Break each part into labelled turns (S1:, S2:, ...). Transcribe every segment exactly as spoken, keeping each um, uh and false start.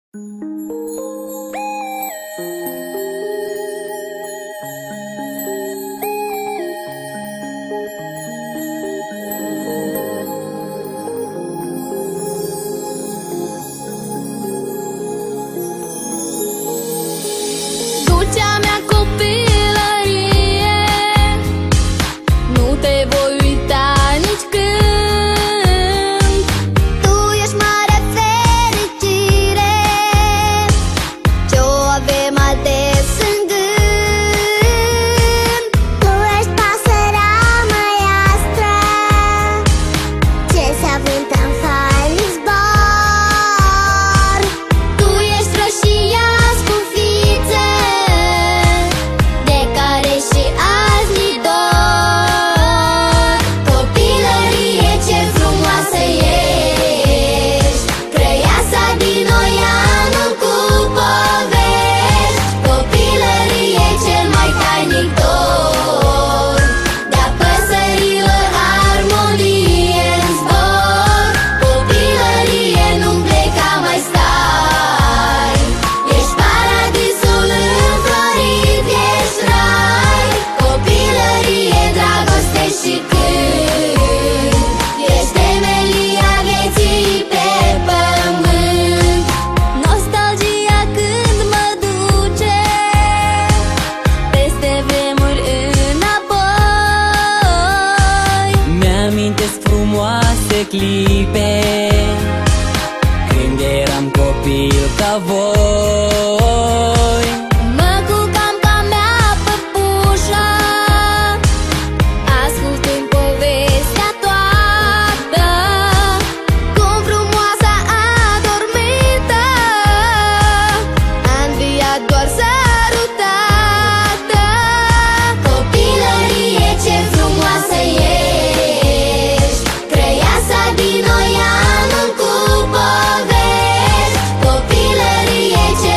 S1: Dulcea mea copilărie, nu te voi uita nici când.
S2: Tu ești mare fericire, ce-o avem ades în gând. Tu ești pasărea măiastră, ce se avântă în fali zbor.
S1: Tu ești roșia scufiță, de care și azi mi dor. Copilărie, ce frumoasă ești, crăiasa din oianul cu povești. Copilărie, cel mai tainic dor, de-a păsărilor armonie în zbor. Copilărie, nu-mi pleca, mai stai, ești paradisul înflorit, ești rai. Copilărie, dragoste și cânt, ești temelia vieții pe pământ. Nostalgia când mă duce peste vremuri înapoi.
S3: Mi-amintesc frumoase clipe când eram copil ca voi.
S1: Mă culcam ca mea păpușă, ascultând povestea toată, cum frumoasa adormită a înviat doar sărutată. Copilărie, ce frumoasă ești, crăiasa din oianul cu povești. Copilărie, ce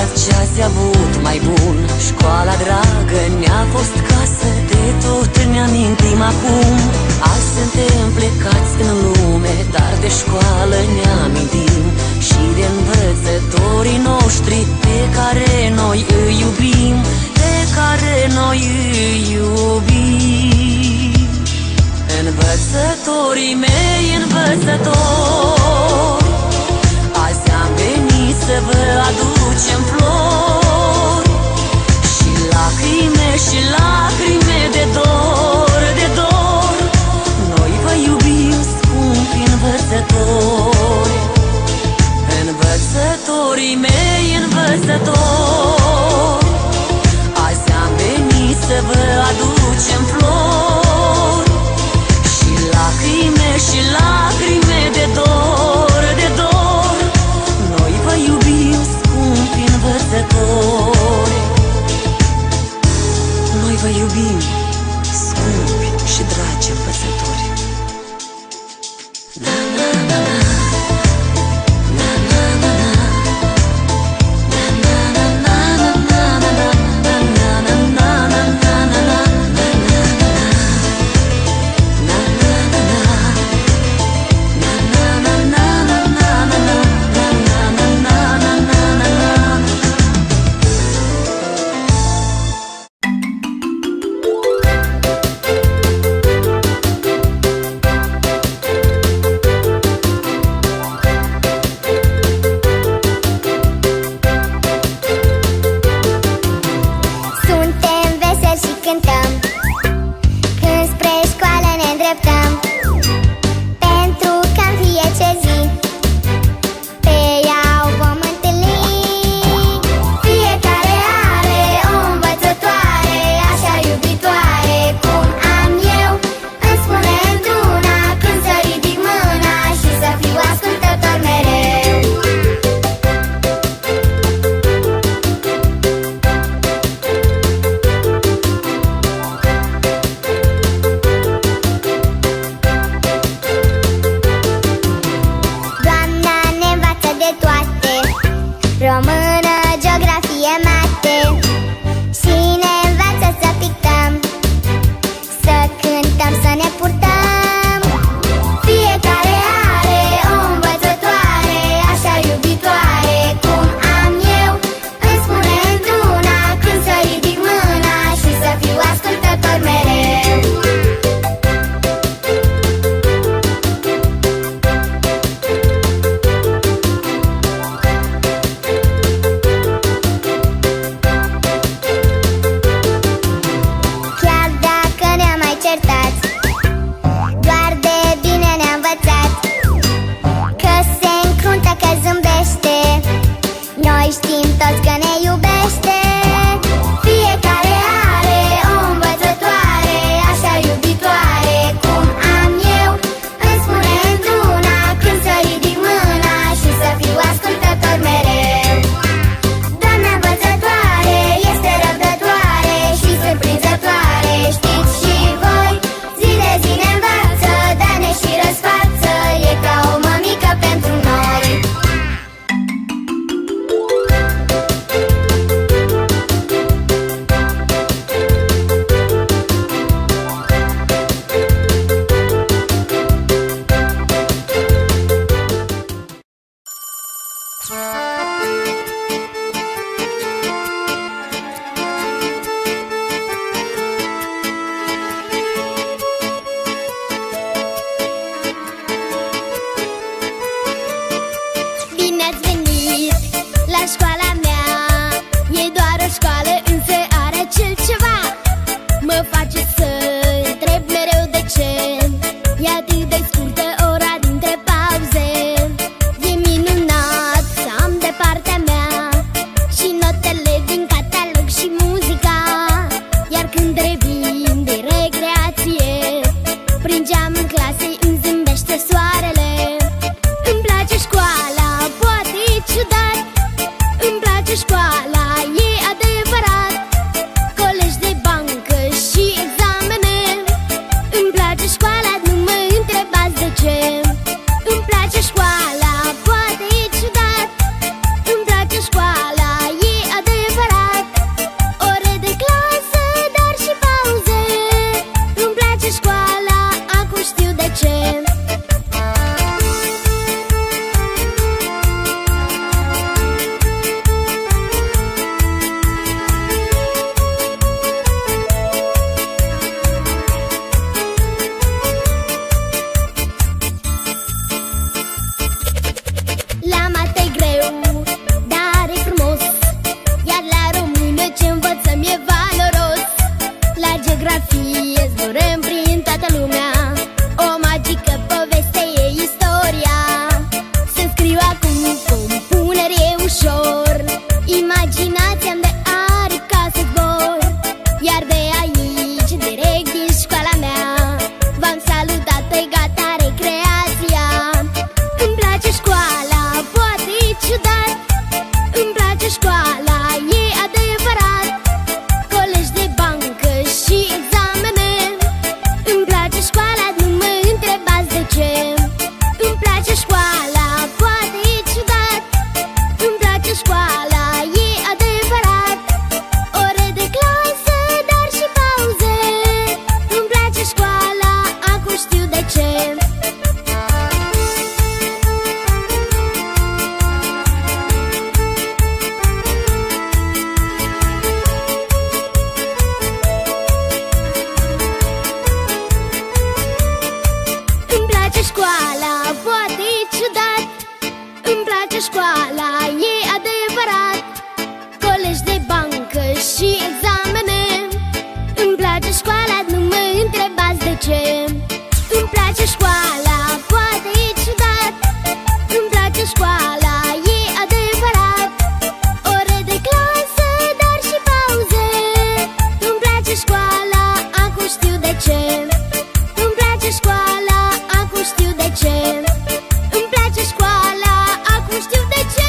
S3: învățat ce ați avut mai bun. Școala dragă ne-a fost casă, de tot ne amintim acum. Azi suntem plecați în lume, dar de școală ne amintim și de învățătorii noștri pe care noi îi iubim, pe care noi îi iubim. Învățătorii mei, învățători, azi am venit să vă aducem flori și lacrime și lacrime de dor, de dor. Noi vă iubim, scumpi învățători. Învățătorii mei, învățători, azi am venit să vă aducem flori și lacrime și lacrime de dor, de dor. Noi vă iubim, scumpi învățători. Noi vă iubim, scumpi și dragi învățători. Na, na, na, na.
S2: Îmi place școala, poate e ciudat. Îmi place școala, e ce. La mate-i greu, dar e frumos, iar la română ce învățăm e valoros. La geografie zburăm prin toată lumea, o magică poveste e istoria. Să-mi scriu acum compunere e ușor, imaginația-mi de aripi ca să zbor. Iar de aici, direct din școala mea, v-am salutat, pe gata recreația. Îmi place școala, poate e ciudat, îmi place școala, e adevărat. Colegi de bancă și examene, îmi place școala, nu mă întrebați de ce. Îmi place școala, poate e ciudat, îmi place școala, e adevărat. Ore de clasă, dar și pauze, îmi place școala, acum știu de ce. Îmi place școala, poate e ciudat, îmi place școala, e adevărat. Colegi de bancă și examene, îmi place școala, nu mă întrebați de ce. Îmi place școala, poate e ciudat, îmi place școala, e adevărat. Ore de clasă, dar și pauze, îmi place școala, acum știu de ce. Îmi place școala, acum știu de ce. Îmi place școala, acum știu de ce.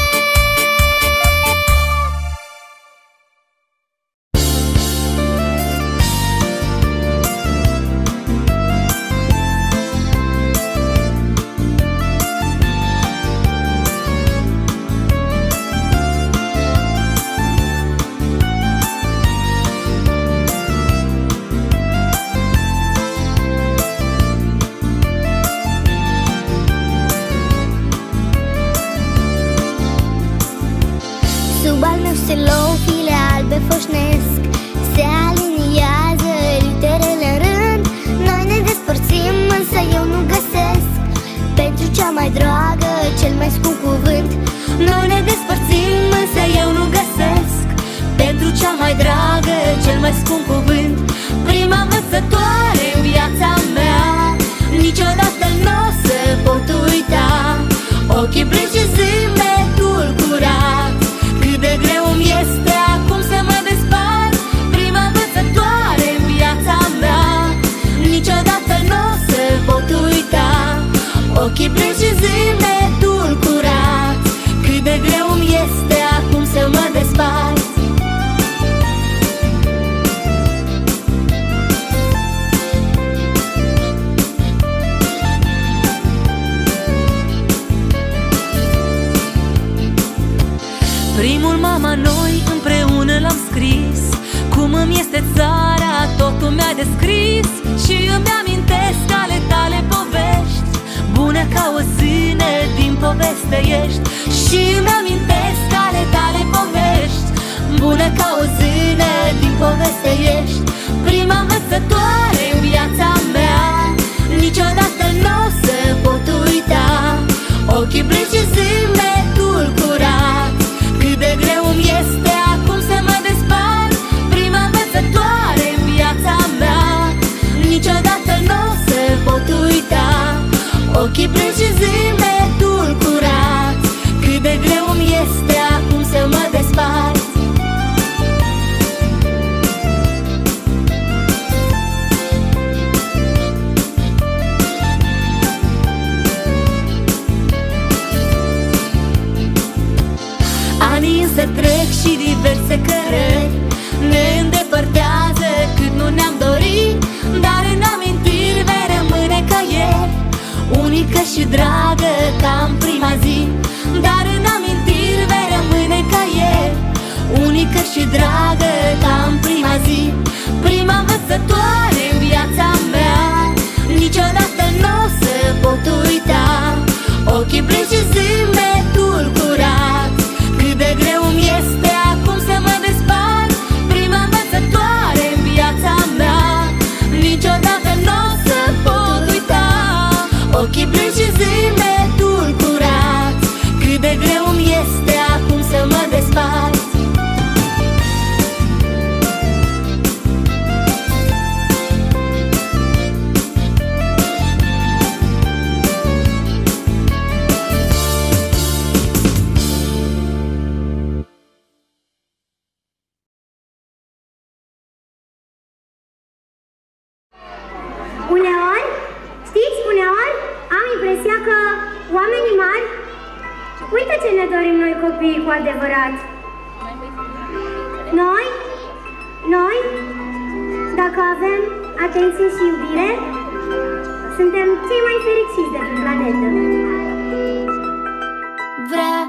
S2: Sub al meu stelou, file albe foșnesc, se aliniază literele în rând. Noi ne despărțim, însă eu nu găsesc pentru cea mai dragă, cel mai scump cuvânt. Noi ne despărțim, însă eu nu găsesc pentru cea mai dragă, cel mai scump cuvânt. Prima învățătoare în viața mea, niciodată n-o să pot uita. Ochii plângi și zâmbetul curat, cât de greu îmi este acum să mă despart. Prima învățătoare în viața mea, niciodată n-o să pot uita. Ochii plângi și zâmbetul curat, cât de greu îmi este acum să mă despart. Primul mama noi împreună l-am scris, cum îmi este țara, totul mi-a descris. Și îmi amintesc ale tale povești, bună ca o zână din poveste ești. Și îmi amintesc ale tale povești, bună ca o zână din poveste ești. Prima învățătoare în viața mea, niciodată n-o să pot uita. Ochii plângi și zâmbetul curat, cât de greu îmi este acum să mă despart. Prima învățătoare în viața mea, niciodată n-o să pot uita. Ochii plângi și zâmbetul curat, cât de greu îmi este acum să mă despart. Anii însă trec și diverse cărări ne îndepărtează cât nu ne-am dorit. Dar în amintiri vei rămâne ca ieri, unică și dragă ca în prima zi. Dar în amintiri vei rămâne ca ieri, unică și dragă ca în prima zi. Prima învățătoare în viața mea, niciodată n-o să ochii plângi și zâmbetul curat. Cât de greu îmi este acum să mă despart, prima învățătoare în viața mea. Niciodată n-o să pot uita, ochii plângi și zâmbetul curat. Cât de greu îmi este acum să mă despart.
S4: Uneori, știți, uneori am impresia că oamenii mari uită ce ne dorim noi copiii cu adevărat. Noi, noi, dacă avem atenție și iubire, suntem cei mai fericiți de pe planetă.
S1: Vreau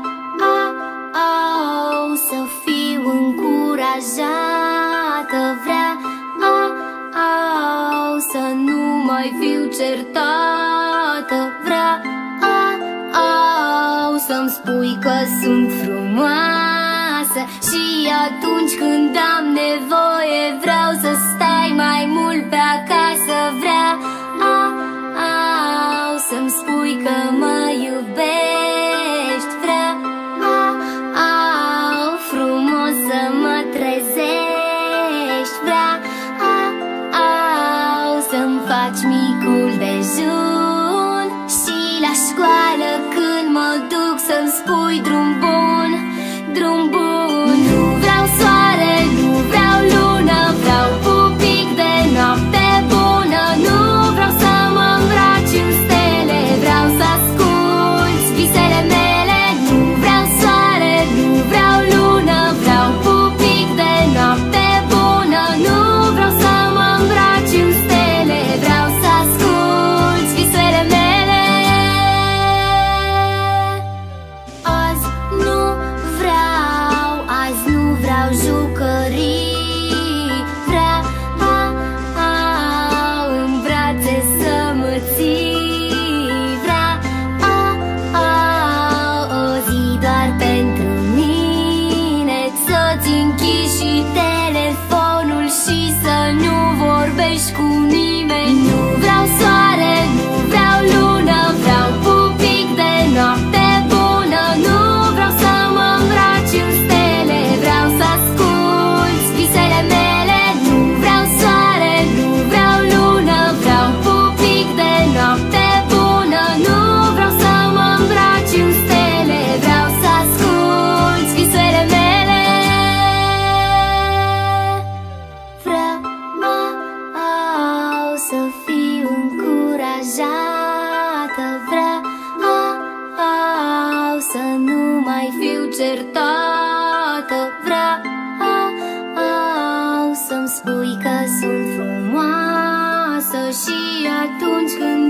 S1: să fiu încurajată, vreau să nu mai fiu certată, vreau să-mi spui că sunt frumoasă și atunci când am nevoie vreau să stai mai mult pe acasă. Vreau să-mi spui că mă iubești, vreau frumos să mă trezești, vreau să-mi faci micul dejun și la școală când mă duc să-mi spui drum bun, drum bun. Nu vreau soare, nu vreau lună, vreau pupic de noapte bună. Nu vreau să mă îmbraci în stele, vreau să asculți visele mele. Nu vreau soare, nu vreau lună, vreau pupic de noapte bună. Nu vreau să mă îmbraci în stele, vreau să asculți visele mele. Azi nu vreau, azi nu vreau jucării, vreau în brațe să mă ții, vreau o zi doar pentru mine, să-ți închizi și telefonul și să nu vorbești cu nimeni. Nu vreau soare, nu vreau lună, vreau pupic de noapte bună. Nu vreau să mă îmbraci în stele, vreau să asculți visele mele. Nu vreau soare, nu vreau lună, vreau pupic de noapte bună. Nu vreau să mă îmbraci în stele, vreau să asculți visele mele. Vreau să fiu încurajată, vreau să nu mai fiu certată, vreau să-mi spui că sunt frumoasă și atunci când